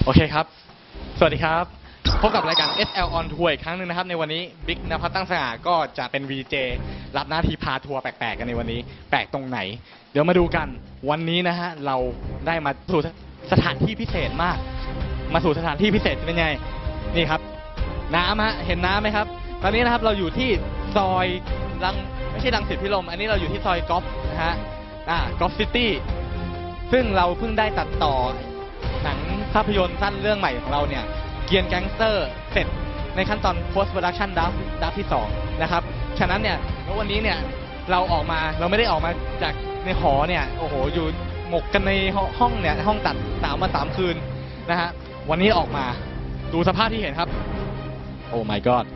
โอเคครับสวัสดีครับพบกับรายการ SL on Tour อีกครั้งหนึ่งนะครับในวันนี้บิ๊กนภัสตั้งสง่าก็จะเป็น VJ รับหน้าที่พาทัวร์แปลกๆกันในวันนี้แปลกตรงไหนเดี๋ยวมาดูกันวันนี้นะฮะเราได้มาสู่สถานที่พิเศษมากมาสู่สถานที่พิเศษเป็นไงนี่ครับน้ำฮะเห็นน้ำไหมครับตอนนี้นะครับเราอยู่ที่ซอยไม่ใช่รังสิตพิรมอันนี้เราอยู่ที่ซอยกอล์ฟนะฮะกอล์ฟซิตี้ซึ่งเราเพิ่งได้ตัดต่อหนังภาพยนตร์สั้นเรื่องใหม่ของเราเนี่ยเกียร์แก๊งสเตอร์เสร็จในขั้นตอน post production draft ที่2นะครับฉะนั้นเนี่ยแล้ววันนี้เนี่ยเราไม่ได้ออกมาจากในหอเนี่ยโอ้โหอยู่หมกกันในห้องเนี่ยห้องตัด3 คืนนะฮะวันนี้ออกมาดูสภาพที่เห็นครับโอ้ my god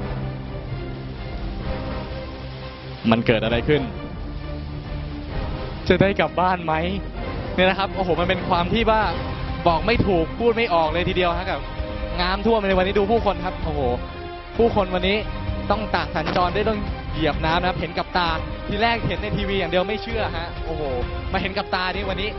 มันเกิดอะไรขึ้นจะได้กลับบ้านไหมเนี่ยนะครับโอ้โหมันเป็นความที่ว่าบอกไม่ถูกพูดไม่ออกเลยทีเดียวครับกับน้ำท่วมในวันนี้ดูผู้คนครับโอ้โหผู้คนวันนี้ต้องตากสัญจรได้ต้องเหยียบน้ำนะครับเห็นกับตาทีแรกเห็นในทีวีอย่างเดียวไม่เชื่อฮะโอ้โหมาเห็นกับตานี่วันนี้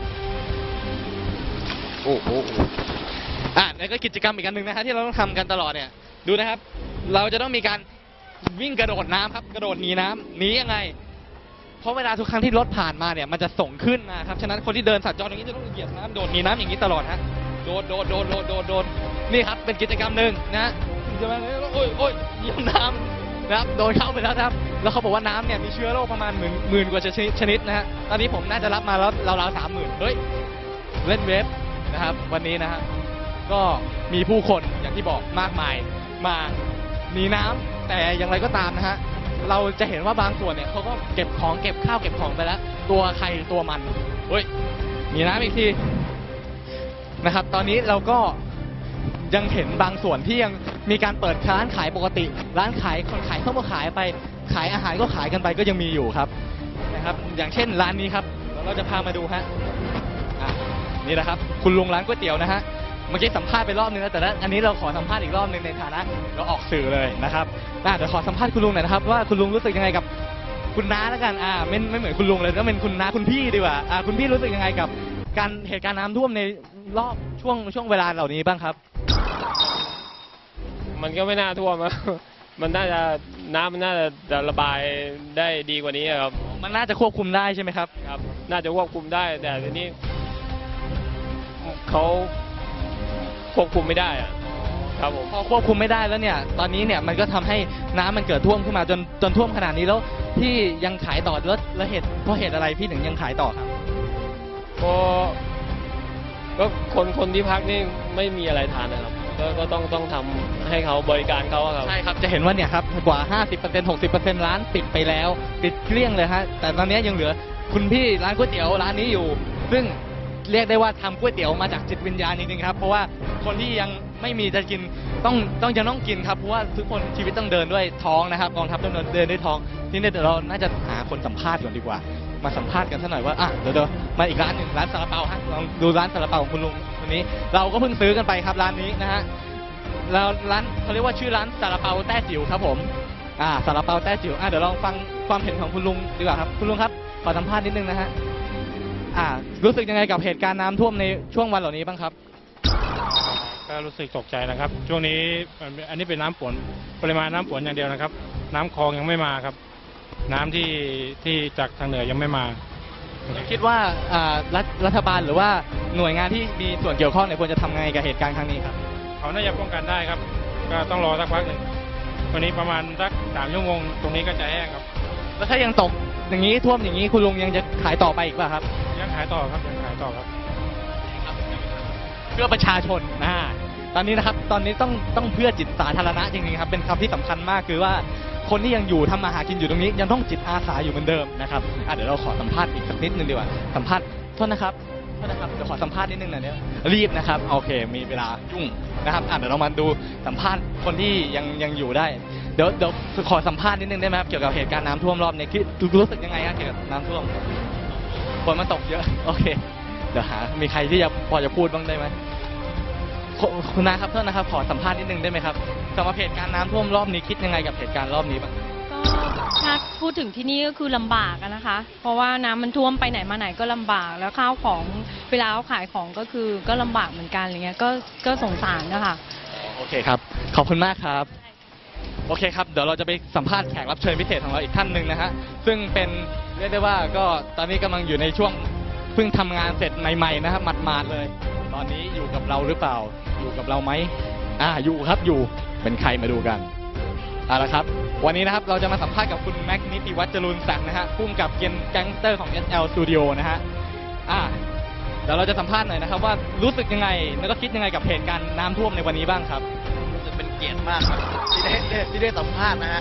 โอ้โหแล้วก็กิจกรรมอีกอันหนึ่งนะฮะที่เราต้องทำกันตลอดเนี่ยดูนะครับเราจะต้องมีการวิ่งกระโดดน้ำครับกระโดดหนีน้ำหนียังไงเพราะเวลาทุกครั้งที่รถผ่านมาเนี่ยมันจะส่งขึ้นนะครับฉะนั้นคนที่เดินสัญจรอย่างนี้จะต้องเหยียบน้ำโดดหนีน้ำอย่างนี้ตลอดฮะโดดนี่ครับเป็นกิจกรรมหนึ่งนะจะมาโอ้ยเหยียบน้ำนะครับโดนเข้าไปแล้วครับแล้วเขาบอกว่าน้ำเนี่ยมีเชื้อโรคประมาณหมื่นกว่าชนิดนะฮะตอนนี้ผมน่าจะรับมาแล้วราวๆ30,000เฮ้ยเล่นเว็บนะครับวันนี้นะฮะก็มีผู้คนอย่างที่บอกมากมายมาหนีน้ำแต่อย่างไรก็ตามนะฮะเราจะเห็นว่าบางส่วนเนี่ยเขาก็เก็บของเก็บข้าวเก็บของไปแล้วตัวใครตัวมันเฮ้ยหนีน้ำอีกทีนะครับตอนนี้เราก็ยังเห็นบางส่วนที่ยังมีการเปิดร้านขายปกติร้านขายคนขายเข้ามาขายไปขายอาหารก็ขายกันไปก็ยังมีอยู่ครับนะครับอย่างเช่นร้านนี้ครับเราจะพามาดูฮะนี่แหละครับคุณลุงร้านก๋วยเตี๋ยวนะฮะเมื่อกี้สัมภาษณ์ไปรอบนึงแล้วแต่อันนี้เราขอสัมภาษณ์อีกรอบนึงในฐานะเราออกสื่อเลยนะครับเดี๋ยวขอสัมภาษณ์คุณลุงหน่อยนะครับว่าคุณลุงรู้สึกยังไงกับคุณน้าแล้วกันไม่เหมือนคุณลุงเลยต้องเป็นคุณน้าคุณพี่ดีกว่าคุณพี่รู้สึกยังไงกับเหตุการณ์น้ำท่วมในรอบช่วงเวลาเหล่านี้บ้างครับมันก็ไม่น่าท่วมมันน่าจะน้ำมันน่าจะระบายได้ดีกว่านี้ครับมันน่าจะควบคุมได้ใช่ไหมครับครับน่าจะควบคุมได้แต่ทีนี้เขาควบคุมไม่ได้ครับผมพอควบคุมไม่ได้แล้วเนี่ยตอนนี้เนี่ยมันก็ทำให้น้ำมันเกิดท่วมขึ้นมาจนท่วมขนาดนี้แล้วพี่ยังขายต่อแล้วเพราะเหตุอะไรพี่ถึงยังขายต่อครับก็คนที่พักนี่ไม่มีอะไรทานนะครับก็ต้องทำให้เขาบริการเขาครับใช่ครับจะเห็นว่าเนี่ยครับกว่า 50% 60% ร้านปิดไปแล้วปิดเกลี้ยงเลยฮะแต่ตอนนี้ยังเหลือคุณพี่ร้านก๋วยเตี๋ยวร้านนี้อยู่ซึ่งเรียกได้ว่าทำก๋วยเตี๋ยวมาจากจิตวิญญาณจริงๆครับเพราะว่าคนที่ยังไม่มีจะกินต้องกินครับเพราะว่าทุกคนชีวิตต้องเดินด้วยท้องนะครับกองทัพต้องเดินด้วยท้องที่นี่เดี๋ยวเราน่าจะหาคนสัมภาษณ์ก่อนดีกว่ามาสัมภาษณ์กันสักหน่อยว่าเดี๋ยวมาอีกร้านหนึ่งร้านซาลาเปาฮะลองดูร้านซาลาเปาของคุณลุงคนนี้เราก็เพิ่งซื้อกันไปครับร้านนี้นะฮะแล้วร้านเขาเรียกว่าชื่อร้านซาลาเปาแต้จิ๋วครับผมซาลาเปาแต้จิ๋วเดี๋ยวลองฟังความเห็นของคุณลุงดีกว่าครับคุณลุงครับขอสัมภาษณ์นิดนึงนะฮะรู้สึกยังไงกับเหตุการณ์น้ำท่วมในช่วงวันเหล่านี้บ้างครับก็รู้สึกตกใจนะครับช่วงนี้อันนี้เป็นน้ำฝนปริมาณน้ำฝนอย่างเดียวนะครับน้ำคลองยังไม่มาครับน้ำที่จากทางเหนือยังไม่มาคิดว่ารัฐบาลหรือว่าหน่วยงานที่มีส่วนเกี่ยวข้องเนี่ยควรจะทำไงกับเหตุการณ์ครั้งนี้ครับเขาน่าจะป้องกันได้ครับก็ต้องรอสักพักหนึ่งวันนี้ประมาณสัก3 ชั่วโมงตรงนี้ก็จะแห้งครับแล้วถ้ายังตกอย่างนี้ท่วมอย่างนี้คุณลุงยังจะขายต่อไปอีกป่ะครับยังขายต่อครับเพื่อประชาชนตอนนี้นะครับตอนนี้ต้องเพื่อจิตสาธารณะจริงๆครับเป็นคำที่สำคัญมากคือว่าคนที่ยังอยู่ทำมาหากินอยู่ตรงนี้ยังต้องจิตอาสาอยู่เหมือนเดิมนะครับเดี๋ยวเราขอสัมภาษณ์อีกสักนิดนึงดีกว่าสัมภาษณ์โทษนะครับเดี๋ยวขอสัมภาษณ์นิดนึงหน่อยเนี่ยรีบนะครับโอเคมีเวลายุ่งนะครับเดี๋ยวเรามาดูสัมภาษณ์คนที่ยังอยู่ได้เดี๋ยวขอสัมภาษณ์นิดนึงได้ไหมครับเกี่ยวกับเหตุการณ์น้ำท่วมรอบนี้รู้สึกยังไงครับเกี่ยวกับน้ำท่วมฝนมันตกเยอะโอเคเดี๋ยวมีใครที่พอจะพูดบ้างได้ไหมคุณนาครับโทษนะครับขอสัมภาษณ์นิดนึงได้ไหมครับสำหรับเหตุการณ์น้ำท่วมรอบนี้คิดยังไงกับเหตุการณ์รอบนี้บ้างก็ถ้าพูดถึงที่นี่ก็คือลำบากอะนะคะ เพราะว่าน้ำมันท่วมไปไหนมาไหนก็ลำบาก แล้วข้าวของเวลาเขาขายของก็คือก็ลำบากเหมือนกันอะไรเงี้ยก็สงสารนะคะโอเคครับ ขอบคุณมากครับ โอเคครับ เดี๋ยวเราจะไปสัมภาษณ์แขกรับเชิญพิเศษของเราอีกท่านหนึ่งนะฮะ ซึ่งเป็นเรียกได้ว่าก็ตอนนี้กำลังอยู่ในช่วงเพิ่งทำงานเสร็จใหม่ๆนะครับหมาดๆเลย ตอนนี้อยู่กับเราหรือเปล่า อยู่กับเราไหมอยู่ครับ อยู่ เป็นใครมาดูกันเอาละครับ วันนี้นะครับเราจะมาสัมภาษณ์กับคุณแม็กนิติวัฒน์จรูนศักดิ์นะฮะผู้กำกับแก๊งสเตอร์ของ SL Studio นะฮะ เดี๋ยวเราจะสัมภาษณ์หน่อยนะครับว่ารู้สึกยังไงแล้วก็คิดยังไงกับเหตุการณ์น้ำท่วมในวันนี้บ้างครับจะเป็นเกียรติมากครับที่ได้สัมภาษณ์นะฮะ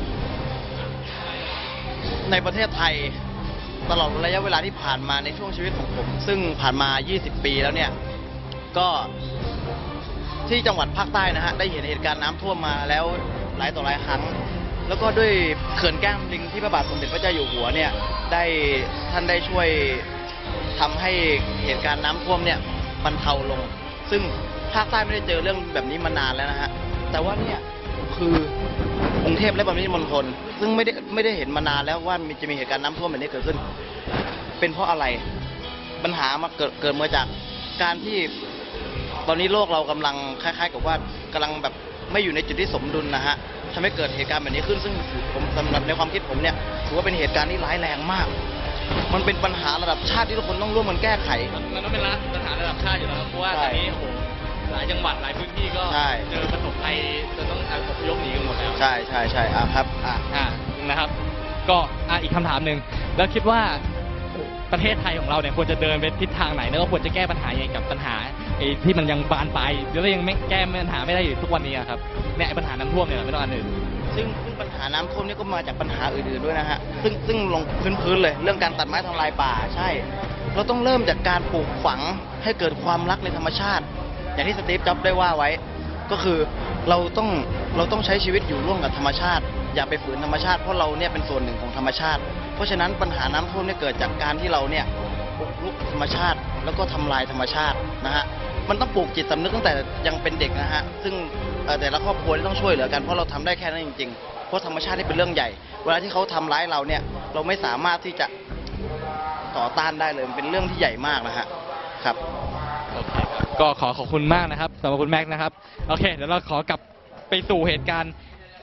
ในประเทศไทยตลอดระยะเวลาที่ผ่านมาในช่วงชีวิตของผม ซึ่งผ่านมา 20 ปีแล้วเนี่ยก็ที่จังหวัดภาคใต้นะฮะได้เห็นเหตุการณ์น้ำท่วมมาแล้วหลายต่อหลายครั้ง แล้วก็ด้วยเขื่อนแก้มลิงที่พระบาทสมเด็จพระเจ้าอยู่หัวเนี่ยท่านได้ช่วยทำให้เหตุการณ์น้ำท่วมเนี่ยบรรเทาลง ซึ่งภาคใต้ไม่ได้เจอเรื่องแบบนี้มานานแล้วนะฮะแต่ว่าเนี่ยคือกรุงเทพและปริมณฑลซึ่งไม่ได้เห็นมานานแล้วว่าจะมีเหตุการณ์น้ำท่วมแบบนี้เกิดขึ้น เป็นเพราะอะไรปัญหามาเกิดมาจากการที่ตอนนี้โลกเรากำลังคล้ายๆกับว่ากำลังแบบไม่อยู่ในจุดที่สมดุลนะฮะทำให้เกิดเหตุการณ์แบบนี้ขึ้น ซึ่งผมสำหรับในความคิดผมเนี่ยถือว่าเป็นเหตุการณ์ที่ร้ายแรงมาก มันเป็นปัญหาระดับชาติที่ทุกคนต้องร่วมกันแก้ไขมันต้องเป็นปัญหาระดับชาติอยู่แล้วครับเพราะว่าตอนนี้โอ้โหหลายจังหวัดหลายพื้นที่ก็เจอประสบภัยจนต้องอพยพหนีกันหมดแล้วใช่ครับนะครับ ก็อีกคำถามหนึ่งแล้วคิดว่าประเทศไทยของเราเนี่ยควรจะเดินไปทิศทางไหนแล้วก็ควรจะแก้ปัญหายังไงกับปัญหาที่มันยังบานปลายแล้วยังไม่แก้ปัญหาไม่ได้อยู่ทุกวันนี้ครับเนี่ยปัญหาน้ำท่วมเนี่ยไม่ต้องอันอื่นซึ่งปัญหาน้ำท่วมนี่ก็มาจากปัญหาอื่นๆด้วยนะฮะซึ่งลงพื้นเลยเรื่องการตัดไม้ทำลายป่าใช่เราต้องเริ่มจากการปลูกฝังให้เกิดความรักในธรรมชาติอย่างที่สตีฟจ็อบส์ได้ว่าไว้ก็คือเราต้องใช้ชีวิตอยู่ร่วมกับธรรมชาติอย่าไปฝืนธรรมชาติเพราะเราเนี่ยเป็นส่วนหนึ่งของธรรมชาติเพราะฉะนั้นปัญหาน้ำท่วมเนี่ยเกิดจากการที่เราเนี่ยบุกรุกธรรมชาติแล้วก็ทำลายธรรมชาตินะฮะมันต้องปลูกจิตสำนึกตั้งแต่ยังเป็นเด็กนะฮะซึ่งแต่ละครอบครัวต้องช่วยเหลือกันเพราะเราทำได้แค่นั้นจริงๆเพราะธรรมชาตินี่เป็นเรื่องใหญ่เวลาที่เขาทำร้ายเราเนี่ยเราไม่สามารถที่จะต่อต้านได้เลยมันเป็นเรื่องที่ใหญ่มากนะฮะครับโอเคครับก็ขอบคุณมากนะครับสำหรับคุณแม็กนะครับโอเคเดี๋ยวเราขอกลับไปสู่เหตุการณ์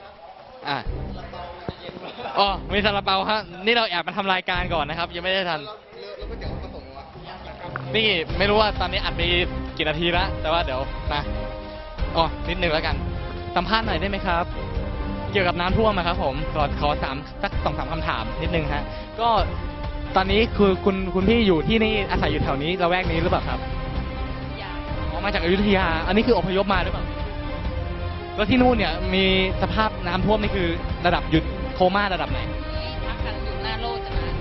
มีซาลาเปาฮะนี่เราแอบมาทำรายการก่อนนะครับยังไม่ได้ทันนี่ไม่รู้ว่าตอนนี้อัดไปกี่นาทีแล้วแต่ว่าเดี๋ยวนะนิดนึงแล้วกันสัมภาษณ์หน่อยได้ไหมครับเกี่ยวกับน้ำท่วมนะครับผมขอสัก 2-3 คำถามนิดนึงฮะก็ตอนนี้คือคุณพี่อยู่ที่นี่อาศัยอยู่แถวนี้ละแวกนี้หรือเปล่าครับมาจากอยุธยาอันนี้คืออพยพมาหรือเปล่าแล้วที่นู่นเนี่ยมีสภาพน้ำท่วมนี่คือระดับหยุดโคม่าระดับไหนพักกันอยู่หน้าโลดจะมา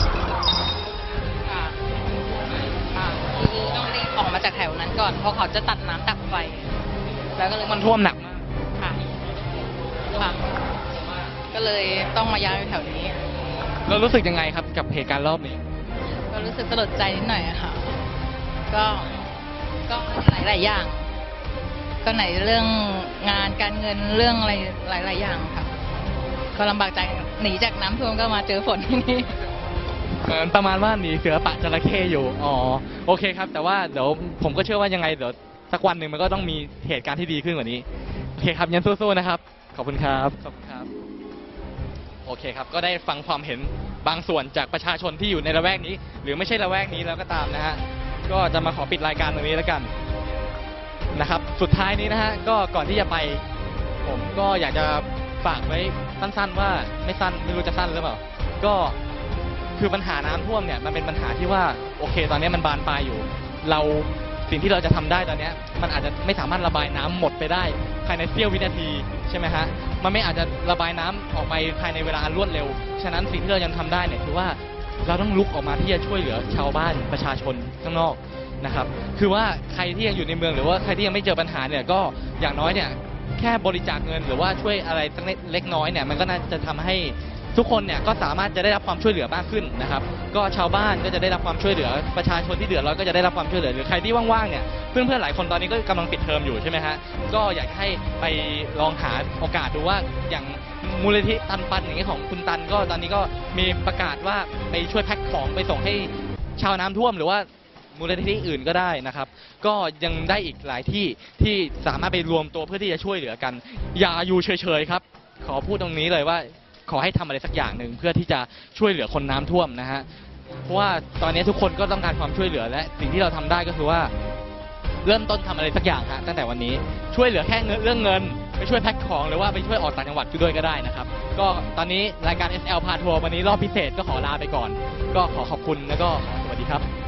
คือต้องรีบออกมาจากแถวนั้นก่อนเพราะเขาจะตัดน้ำตัดไฟแล้วก็เลยมันท่วมหนักมากค่ะก็เลยต้องมาย้ายแถวนี้แล้วรู้สึกยังไงครับกับเหตุการณ์รอบนี้ก็รู้สึกสลดใจนิดหน่อยค่ะก็หลายอย่างก็ไหนเรื่องงานการเงินเรื่องอะไรหลายอย่างค่ะก็ลำบากใจหนีจากน้ำท่วมก็มาเจอฝนที่นี่ประมาณว่าหนีเสือปะจระเข้อยู่โอเคครับแต่ว่าเดี๋ยวผมก็เชื่อว่ายังไงเดี๋ยวสักวันหนึ่งมันก็ต้องมีเหตุการณ์ที่ดีขึ้นกว่านี้โอเคครับยันสู้ๆนะครับขอบคุณครับโอเคครับก็ได้ฟังความเห็นบางส่วนจากประชาชนที่อยู่ในละแวกนี้หรือไม่ใช่ละแวกนี้แล้วก็ตามนะฮะก็จะมาขอปิดรายการตรงนี้แล้วกันนะครับสุดท้ายนี้นะฮะก็ก่อนที่จะไปผมก็อยากจะฝากไว้สั้นๆว่าไม่สั้นไม่รู้จะสั้นหรือเปล่าก็คือปัญหาน้ำท่วมเนี่ยมันเป็นปัญหาที่ว่าโอเคตอนนี้มันบานปลายอยู่สิ่งที่เราจะทำได้ตอนนี้มันอาจจะไม่สามารถระบายน้ำหมดไปได้ภายในเสี้ยววินาทีใช่ไหมฮะมันไม่อาจจะระบายน้ำออกไปภายในเวลาอันรวดเร็วฉะนั้นสิ่งที่เรายังทำได้เนี่ยคือว่าเราต้องลุกออกมาที่จะช่วยเหลือชาวบ้านประชาชนข้างนอกนะครับคือว่าใครที่ยังอยู่ในเมืองหรือว่าใครที่ยังไม่เจอปัญหาเนี่ยก็อย่างน้อยเนี่ยแค่บริจาคเงินหรือว่าช่วยอะไรสักเล็กน้อยเนี่ยมันก็น่าจะทำให้ทุกคนเนี่ยก็สามารถจะได้รับความช่วยเหลือมากขึ้นนะครับก็ชาวบ้านก็จะได้รับความช่วยเหลือประชาชนที่เดือดร้อนก็จะได้รับความช่วยเหลือหรือใครที่ว่างๆเนี่ยเพื่อนๆหลายคนตอนนี้ก็กำลังปิดเทอมอยู่ใช่ไหมฮะก็อยากให้ไปลองหาโอกาสดูว่าอย่างมูลนิธิตันปันอย่างเงี้ยของคุณตันก็ตอนนี้ก็มีประกาศว่าไปช่วยแพ็คของไปส่งให้ชาวน้ำท่วมหรือว่ามูลนิธิอื่นก็ได้นะครับ ก็ยังได้อีกหลายที่ที่สามารถไปรวมตัวเพื่อที่จะช่วยเหลือกัน อย่าอยู่เฉยๆครับ ขอพูดตรงนี้เลยว่าขอให้ทำอะไรสักอย่างหนึ่งเพื่อที่จะช่วยเหลือคนน้ำท่วมนะฮะ เพราะว่าตอนนี้ทุกคนก็ต้องการความช่วยเหลือและสิ่งที่เราทำได้ก็คือว่า เริ่มต้นทำอะไรสักอย่างฮะตั้งแต่วันนี้ช่วยเหลือแค่เรื่องเงินไปช่วยแพ็คของหรือว่าไปช่วยออกต่างจังหวัดด้วยก็ได้นะครับ ก็ตอนนี้รายการ SL พาทัวร์วันนี้รอบพิเศษก็ขอลาไปก่อน ก็ขอขอบคุณแล้วก็ขอสวัสดีครับ